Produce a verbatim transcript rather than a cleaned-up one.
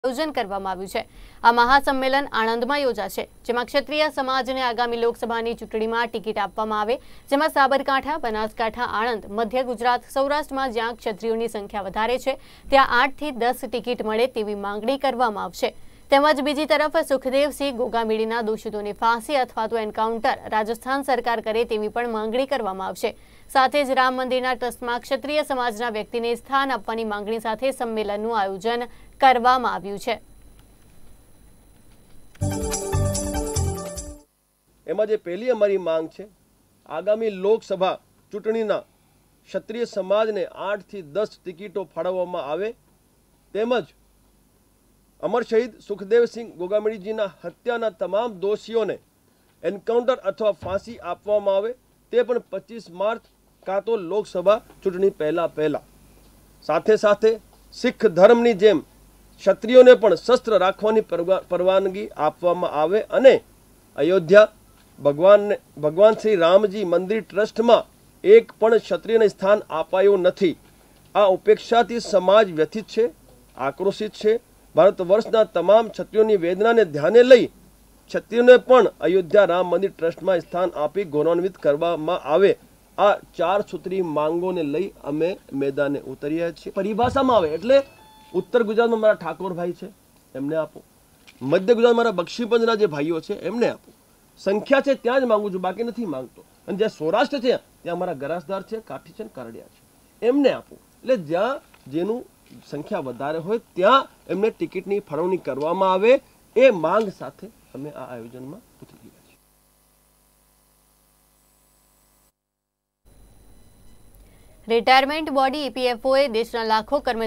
આયોજન કરવામાં આવ્યું છે। આ મહાસંમેલન આણંદમાં યોજાશે, જેમાં ક્ષત્રિય સમાજને આગામી લોકસભાની ચૂંટણીમાં ટિકિટ આપવામાં આવે, જેમાં સાબરકાંઠા, બનાસકાંઠા, આણંદ, મધ્ય ગુજરાત, સૌરાષ્ટ્રમાં જ્યાં ક્ષત્રિયોની સંખ્યા વધારે છે ત્યાં આઠ થી દસ ટિકિટ મળે તેવી માંગણી કરવામાં આવશે। તેમજ બીજી તરફ સુખદેવસિંહ ગોગામેડીના દોષિતોને ફાંસી અથવા તો એન્કાઉન્ટર રાજસ્થાન સરકાર કરે તેવી પણ માંગણી કરવામાં આવશે। સાથે જ રામ મંદિરના ટ્રસ્ટમાં ક્ષત્રિય સમાજના વ્યક્તિને સ્થાન આપવાની માંગણી સાથે સંમેલનનું આયોજન કરવામાં આવ્યું છે। એમાં જે પહેલી અમારી માંગ છે, આગામી લોકસભા ચૂંટણીના ક્ષત્રિય સમાજને આઠ થી દસ ટિકિટો ફાળવવામાં આવે, તેમજ અમર શહીદ સુખદેવસિંહ ગોગામેડીજીના હત્યાના તમામ દોષીઓને એન્કાઉન્ટર અથવા ફાંસી આપવામાં આવે, તે પણ પચીસ માર્ચ કાં તો લોકસભા ચૂંટણી પહેલા પહેલા। સાથે સાથે શીખ ધર્મની જેમ ક્ષત્રિયોને પણ શસ્ત્ર રાખવાની પરવાનગી આપવામાં આવે અને અયોધ્યા ભગવાનને ભગવાન શ્રી રામજી મંદિર ટ્રસ્ટમાં એક પણ ક્ષત્રિયને સ્થાન અપાયું નથી। આ ઉપેક્ષાથી સમાજ વ્યથિત છે, આક્રોશિત છે। ભારત વર્ષના તમામ ક્ષત્રિયોની વેદનાને ધ્યાને લઈ ક્ષત્રિયોને પણ અયોધ્યા રામ મંદિર ટ્રસ્ટમાં સ્થાન આપી ગૌરવાન્વિત કરવામાં આવે। આ ચાર સૂત્રી માંગોને લઈ અમે મેદાને ઉતર્યા છીએ। પરિભાષામાં આવે એટલે ઉત્તર ગુજરાતમાં મારા ઠાકોરભાઈ છે, એમને આપો। મધ્ય ગુજરાતમાં મારા બક્ષીપંજના જે ભાઈઓ છે એમને આપો। સંખ્યા છે ત્યાં જ માંગુ છું, બાકી નથી માંગતો। અને જ્યાં સૌરાષ્ટ્ર છે ત્યાં મારા ગરાસદાર છે, કાઠી છે, કારડિયા છે, એમને આપો। એટલે જ્યાં જેનું સંખ્યા વધારે હોય ત્યાં એમને ટિકિટની ફાળવણી કરવામાં આવે, એ માંગ સાથે અમે આ આયોજનમાં ઉતરી ગયા છીએ। રિટાયરમેન્ટ બોડી ઈપીએફઓએ દેશના લાખો કર્મચારીઓ